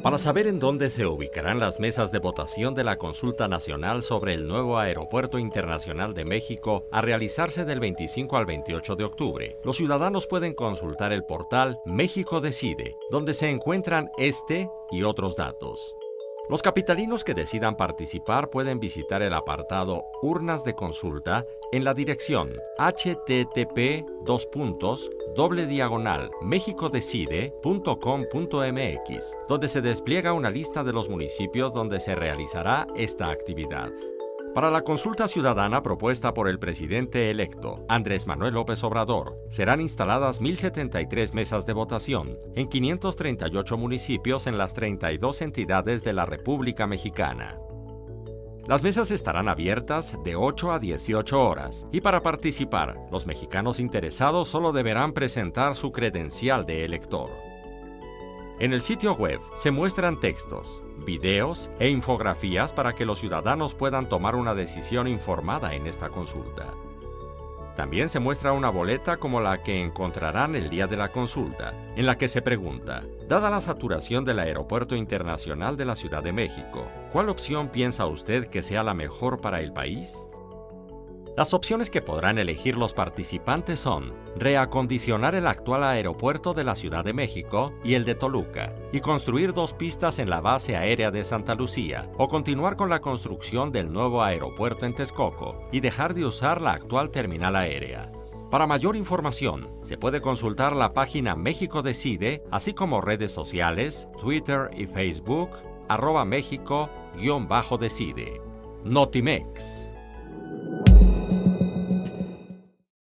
Para saber en dónde se ubicarán las mesas de votación de la consulta nacional sobre el nuevo Aeropuerto Internacional de México a realizarse del 25 al 28 de octubre, los ciudadanos pueden consultar el portal México Decide, donde se encuentran este y otros datos. Los capitalinos que decidan participar pueden visitar el apartado Urnas de Consulta en la dirección http://mexicodecide.com.mx, donde se despliega una lista de los municipios donde se realizará esta actividad. Para la consulta ciudadana propuesta por el presidente electo, Andrés Manuel López Obrador, serán instaladas 1,073 mesas de votación en 538 municipios en las 32 entidades de la República Mexicana. Las mesas estarán abiertas de 8 a 18 horas y para participar, los mexicanos interesados solo deberán presentar su credencial de elector. En el sitio web se muestran textos, videos e infografías para que los ciudadanos puedan tomar una decisión informada en esta consulta. También se muestra una boleta como la que encontrarán el día de la consulta, en la que se pregunta, dada la saturación del Aeropuerto Internacional de la Ciudad de México, ¿cuál opción piensa usted que sea la mejor para el país? Las opciones que podrán elegir los participantes son reacondicionar el actual aeropuerto de la Ciudad de México y el de Toluca, y construir 2 pistas en la base aérea de Santa Lucía, o continuar con la construcción del nuevo aeropuerto en Texcoco y dejar de usar la actual terminal aérea. Para mayor información, se puede consultar la página México Decide, así como redes sociales, Twitter y Facebook, @México_Decide. Notimex.